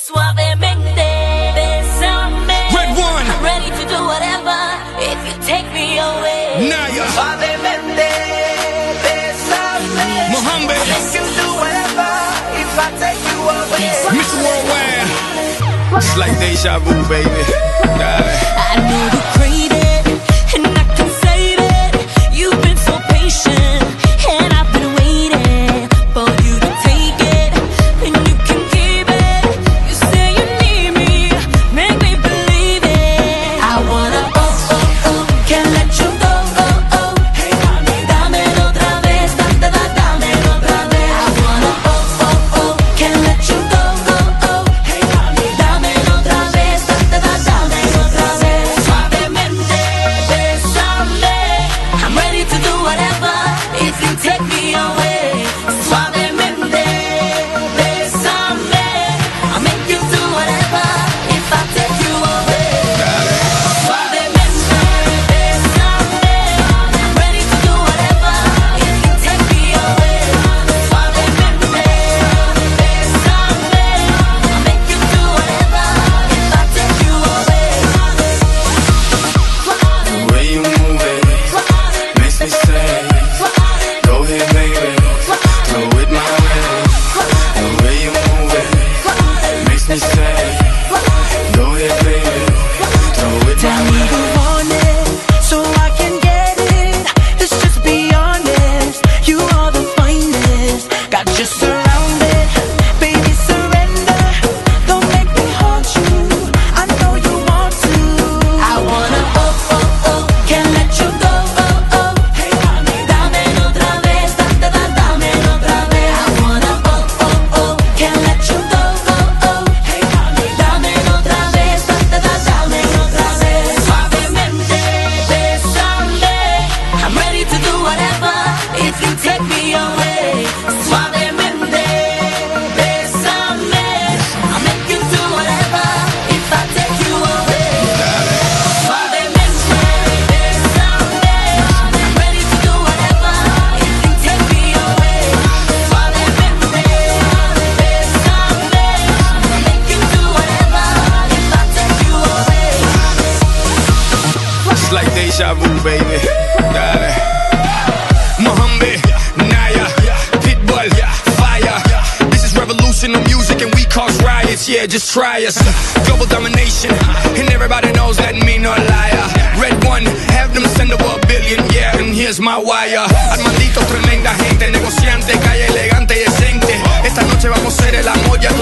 Suavemente, bésame. Red One. I'm ready to do whatever if you take me away. Naya. Suavemente, bésame. Mohammed. Make you do whatever if I take you away. Mr. Worldwide. It's like deja vu, baby. Darling. I know you crave it, and I can save it. You've been so patient, and I've been waiting for you to take it, and you can keep it. You say you need me, make me believe it. I wanna can't let you go, Hey, dámelo otra vez, dámelo otra vez. I wanna can't let you go, Hey, dámelo otra vez, dámelo otra vez. Suavemente, bésame. I'm ready to do whatever if you take me away. Suavemente, bésame. I'll make you do whatever if I take you away. Suavemente, bésame. I'm ready to do whatever if you take me away. Suavemente, bésame. I'll make you do whatever if I take you away. The way you move it makes me say, go ahead, baby, throw it my way. The way you move it makes me say, go ahead, baby, throw it Tell my me way. you want it, so I can get it. Let's just be honest, you are the finest. Got you surrounded, baby, surrender. Don't make me haunt you, I know you want to. I wanna can't let you go, Hey, dámelo otra vez, dámelo otra vez. I wanna can't let you go, Hey, dámelo otra vez, dámelo otra vez. Suavemente, bésame. I'm ready to do whatever if you take me away. Suavemente, bésame. I'll make you do whatever if I take you away. Suavemente, bésame. I'm ready to do whatever if you take me away. Suavemente, bésame. I'll make you do whatever if I take you away. It's like deja vu, baby. Darling. Mohammed, Naya, Pitbull, Fire. This is revolution of music and we cause riots. Yeah, just try us. Global domination, and everybody knows that me no liar. Red One, have them send over $1 billion. Yeah, and here's my wire. Armandito, tremenda gente, negociante, calle elegante y decente. Esta noche vamos a ser el amor, ya